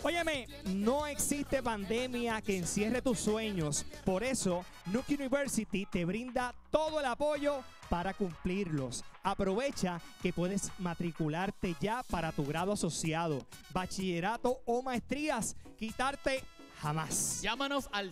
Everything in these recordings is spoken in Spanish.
Óyeme, no existe pandemia que encierre tus sueños. Por eso, Nuke University te brinda todo el apoyo para cumplirlos. Aprovecha que puedes matricularte ya para tu grado asociado, bachillerato o maestrías. Quitarte jamás. Llámanos al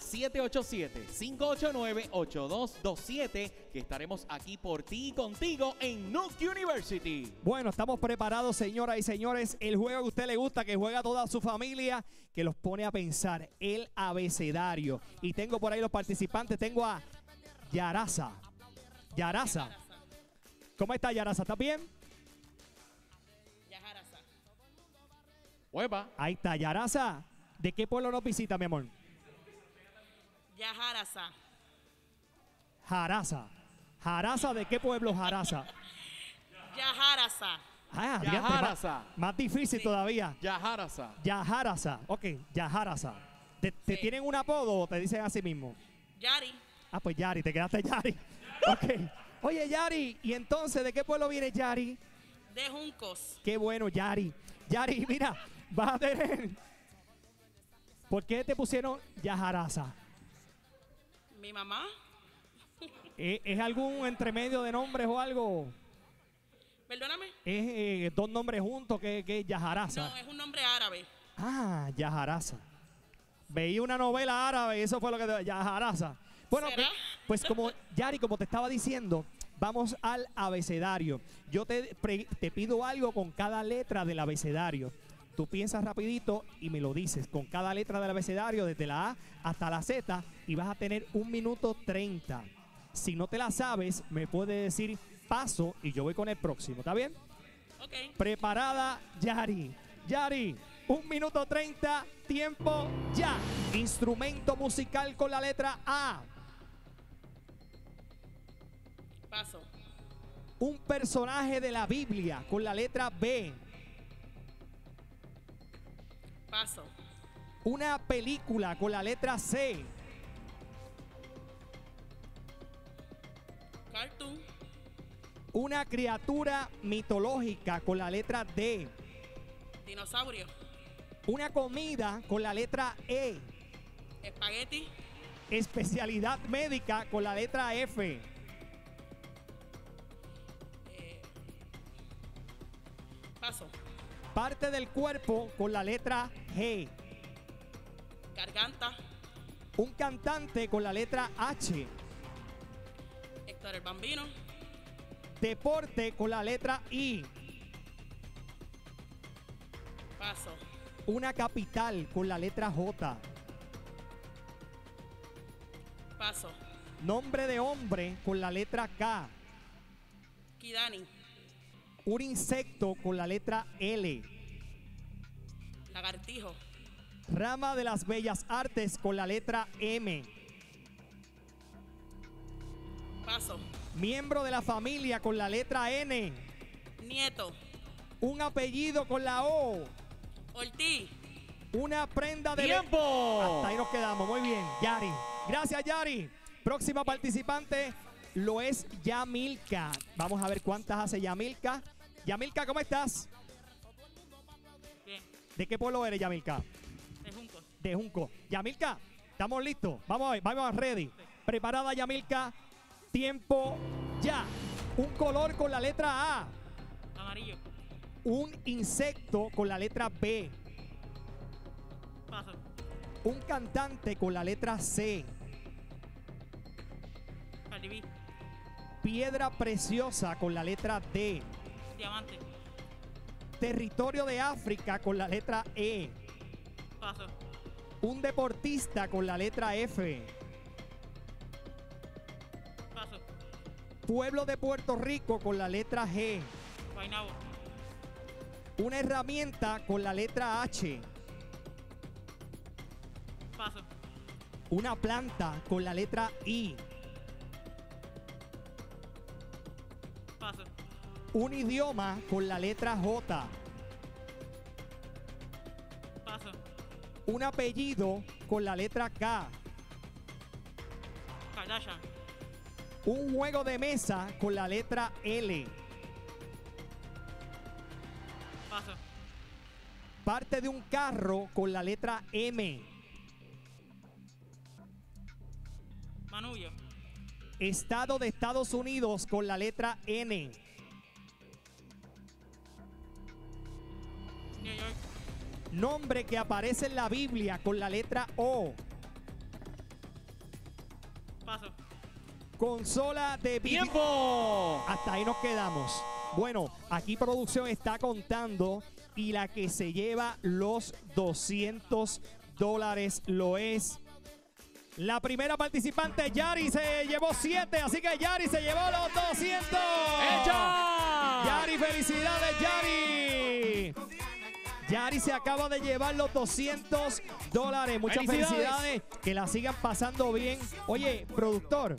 787-589-8227, que estaremos aquí por ti y contigo en Nuke University. Bueno, estamos preparados, señoras y señores. El juego que a usted le gusta, que juega toda su familia, que los pone a pensar, el abecedario. Y tengo por ahí los participantes. Tengo a Yarasa. Yarasa. ¿Cómo está, Yarasa? ¿Estás bien? Yajarasa. Huepa. Ahí está, Yarasa. ¿De qué pueblo nos visita, mi amor? Yajarasa. Jarasa. Jarasa, ¿de qué pueblo Jarasa? Yajarasa. Ah, diantre, Yajarasa. más difícil Sí. todavía. Yajarasa. Yajarasa. Ok, Yajarasa. ¿Te Sí. tienen un apodo o te dicen así mismo? Yari. Ah, pues Yari, te quedaste Yari. Ok. Oye, Yari, ¿y entonces de qué pueblo viene Yari? De Juncos. Qué bueno, Yari. Yari, mira, vas a tener... ¿Por qué te pusieron Yajarasa? Mi mamá. ¿Es algún entremedio de nombres o algo? Perdóname. ¿Es dos nombres juntos que es Yajarasa? No, es un nombre árabe. Ah, Yajarasa. Veí una novela árabe y eso fue lo que... Yajarasa. Bueno, ¿Será? pues como, Yari, como te estaba diciendo, vamos al abecedario. Yo te pido algo con cada letra del abecedario. Tú piensas rapidito y me lo dices con cada letra del abecedario, desde la A hasta la Z, y vas a tener 1 minuto 30. Si no te la sabes, me puedes decir paso y yo voy con el próximo. ¿Está bien? Ok. Preparada, Yari. Yari, 1 minuto 30, tiempo ya. Instrumento musical con la letra A. Paso. Un personaje de la Biblia con la letra B. Paso. Una película con la letra C. Cartoon. Una criatura mitológica con la letra D. Dinosaurio. Una comida con la letra E. Espagueti. Especialidad médica con la letra F. Paso. Parte del cuerpo con la letra G. Garganta. Un cantante con la letra H. Héctor el Bambino. Deporte con la letra I. Paso. Una capital con la letra J. Paso. Nombre de hombre con la letra K. Kidani. Un insecto con la letra L. Lagartijo. Rama de las bellas artes con la letra M. Paso. Miembro de la familia con la letra N. Nieto. Un apellido con la O. Ortiz. Una prenda de... ¡Tiempo! Hasta ahí nos quedamos. Muy bien, Yari. Gracias, Yari. Próxima participante lo es Yamilka. Vamos a ver cuántas hace Yamilka. Yamilka, ¿cómo estás? Bien. ¿De qué pueblo eres, Yamilka? De Juncos. De Junco. Yamilka, ¿estamos listos? Vamos a ver, vamos ready. Preparada, Yamilka. Tiempo ya. Un color con la letra A. Amarillo. Un insecto con la letra B. Paso. Un cantante con la letra C. Cardi B. Piedra preciosa con la letra D. Diamante. Territorio de África con la letra E. Paso. Un deportista con la letra F. Paso. Pueblo de Puerto Rico con la letra G. Guaynabo. Una herramienta con la letra H. Paso. Una planta con la letra I. Paso. Un idioma con la letra J. Paso. Un apellido con la letra K. Kardashian. Un juego de mesa con la letra L. Paso. Parte de un carro con la letra M. Manubrio. Estado de Estados Unidos con la letra N. New York. Nombre que aparece en la Biblia con la letra O. Paso. Consola de video. ¡Tiempo! Hasta ahí nos quedamos. Bueno, aquí producción está contando y la que se lleva los $200 lo es la primera participante, Yari, se llevó 7, así que Yari se llevó los 200. ¡Hecha! Yari, felicidades, Yari. Yari se acaba de llevar los $200. Muchas felicidades. Que la sigan pasando bien. Oye, productor.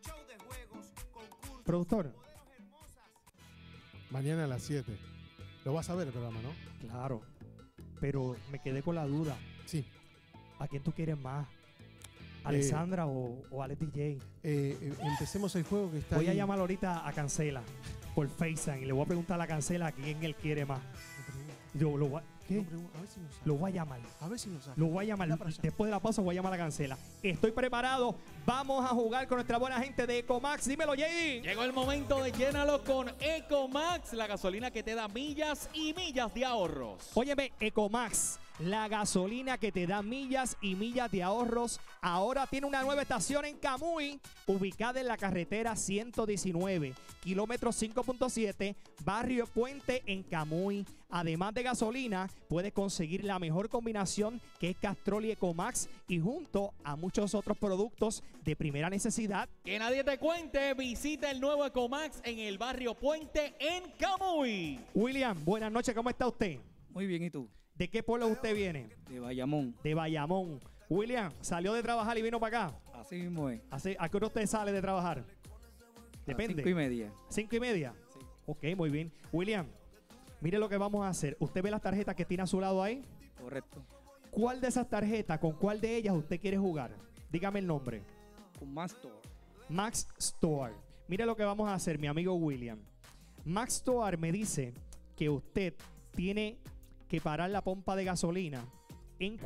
Mañana a las 7. Lo vas a ver el programa, ¿no? Claro. Pero me quedé con la duda. Sí. ¿A quién tú quieres más? ¿Alessandra o Alex DJ? Empecemos el juego que está Voy a ahí. llamar ahorita a Cancela por FaceTime y le voy a preguntar a la Cancela a quién él quiere más. Yo lo voy a, ¿qué? A ver si nos saca. Lo voy a llamar. A ver si nos saca. Lo voy a llamar. Da para allá. Después de la pausa voy a llamar a la Cancela. Estoy preparado. Vamos a jugar con nuestra buena gente de Ecomax. Dímelo, JD. Llegó el momento de llénalo con Ecomax, la gasolina que te da millas y millas de ahorros. Óyeme, Ecomax, la gasolina que te da millas y millas de ahorros, ahora tiene una nueva estación en Camuy, ubicada en la carretera 119, kilómetro 5.7, barrio Puente en Camuy. Además de gasolina, puedes conseguir la mejor combinación que es Castrol y Ecomax y junto a muchos otros productos de primera necesidad. Que nadie te cuente, visita el nuevo Ecomax en el barrio Puente en Camuy. William, buenas noches, ¿cómo está usted? Muy bien, ¿y tú? ¿De qué pueblo usted viene? De Bayamón. De Bayamón. William, ¿salió de trabajar y vino para acá? Así mismo es. ¿A qué hora usted sale de trabajar? Depende. 5:30. 5:30. Sí. Ok, muy bien. William, mire lo que vamos a hacer. ¿Usted ve las tarjetas que tiene a su lado ahí? Correcto. ¿Cuál de esas tarjetas, con cuál de ellas usted quiere jugar? Dígame el nombre. Con Mastor. Max Store. Mire lo que vamos a hacer, mi amigo William. Max Store me dice que usted tiene que parar la pompa de gasolina en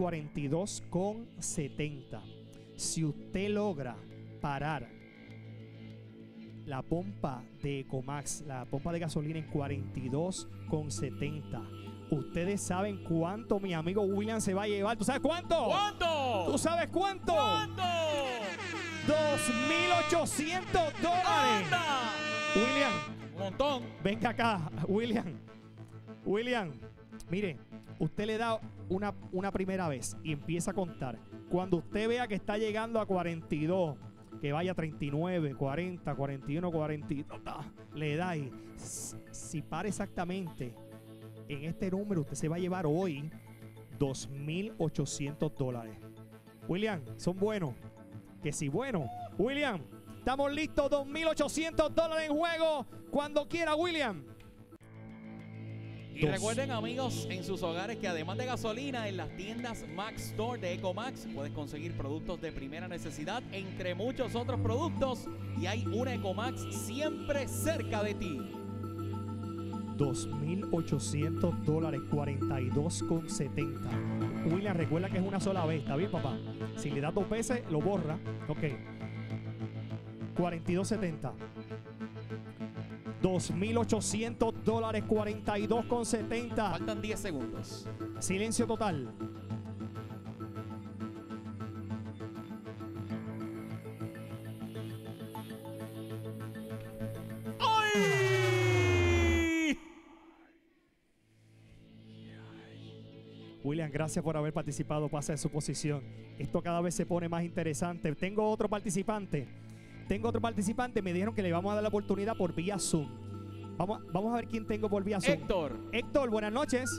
42,70. Si usted logra parar la pompa de Ecomax, la pompa de gasolina en 42,70, ustedes saben cuánto mi amigo William se va a llevar. ¿Tú sabes cuánto? ¿Cuánto? ¿Tú sabes cuánto? ¿Cuánto? $2,800. ¡Anda! William, Un montón. venga acá, William, mire, usted le da una primera vez y empieza a contar. Cuando usted vea que está llegando a 42, que vaya a 39, 40, 41, 42, le da y si para exactamente en este número, usted se va a llevar hoy $2,800. William, son buenos. Que si bueno, William, estamos listos, $2,800 en juego. Cuando quiera, William. Y recuerden, amigos, en sus hogares que además de gasolina, en las tiendas Max Store de Ecomax puedes conseguir productos de primera necesidad, entre muchos otros productos, y hay una Ecomax siempre cerca de ti. $2,800, 42,70. William, recuerda que es una sola vez, ¿está bien, papá? Si le das 2 veces, lo borra. Ok. 42,70. $2,800, 42,70. Faltan 10 segundos. Silencio total. ¡Ay! William, gracias por haber participado. Pasa en su posición. Esto cada vez se pone más interesante. Tengo otro participante. Me dijeron que le vamos a dar la oportunidad por vía Zoom. Vamos a ver quién tengo por vía Zoom. Héctor, buenas noches.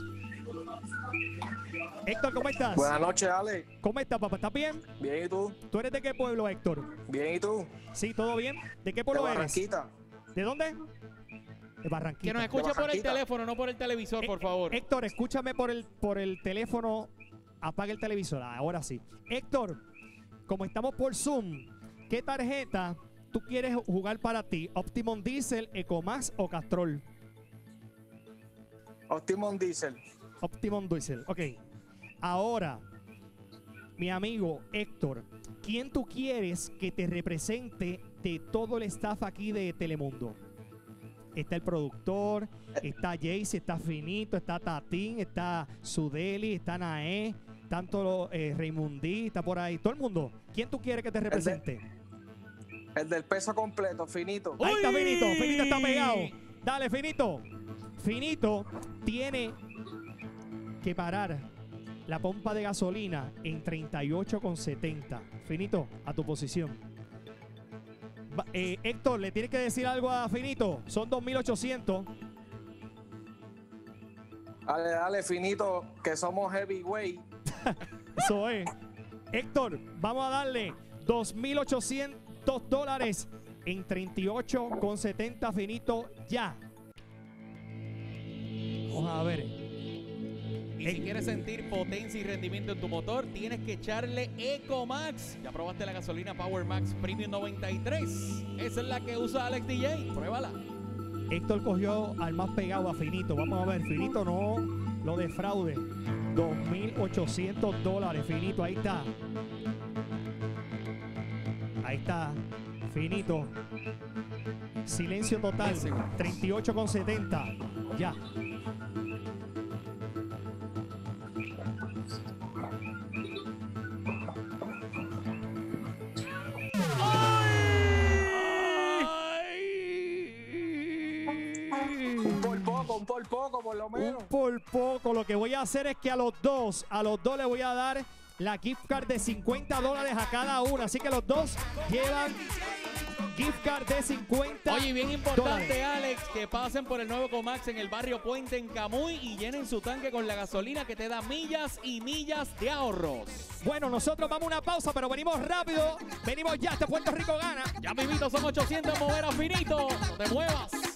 Héctor, ¿cómo estás? Buenas noches, Ale. ¿Cómo estás, papá? ¿Estás bien? Bien, ¿y tú? ¿Tú eres de qué pueblo, Héctor? Bien, ¿y tú? Sí, ¿todo bien? ¿De qué De pueblo eres? Barranquita. ¿De dónde? De Barranquita. Que nos escuche por el Barranquita. teléfono, no por el televisor, por favor. Héctor, escúchame por el teléfono. Apaga el televisor. Ahora sí. Héctor, como estamos por Zoom, ¿qué tarjeta tú quieres jugar para ti? ¿Optimum Diesel, Ecomax o Castrol? Optimum Diesel. Optimum Diesel. Ok. Ahora, mi amigo Héctor, ¿quién tú quieres que te represente de todo el staff aquí de Telemundo? Está el productor, está Jayce, está Finito, está Tatín, está Sudeli, está Naé, tanto Raymundí, está por ahí. Todo el mundo. ¿Quién tú quieres que te represente? El del peso completo, Finito. Ahí está ¡Uy! Finito. Finito está pegado. Dale, Finito. Finito tiene que parar la pompa de gasolina en 38,70. Finito, a tu posición. Héctor, ¿le tienes que decir algo a Finito? Son 2.800. Dale, dale, Finito, que somos heavyweight. Eso es. Héctor, vamos a darle $2.800 en 38,70. Finito, ya. Vamos a ver. Y si quieres sentir potencia y rendimiento en tu motor, tienes que echarle EcoMax. ¿Ya probaste la gasolina Power Max Premium 93? Esa es la que usa Alex DJ. Pruébala. Héctor cogió al más pegado a Finito. Vamos a ver, Finito no lo defraude. $2.800, Finito, ahí está. Ahí está, Finito. Silencio total, 38,70. Ya. Un por poco, por lo menos. Un por poco. Lo que voy a hacer es que a los dos le voy a dar la gift card de $50 a cada uno. Así que los dos llevan gift card de 50. Oye, bien importante, Alex, que pasen por el nuevo Ecomax en el barrio Puente en Camuy y llenen su tanque con la gasolina que te da millas y millas de ahorros. Bueno, nosotros vamos a una pausa, pero venimos rápido. Venimos ya, hasta Puerto Rico gana. Ya mismito son 800 mover a Finito. No te muevas.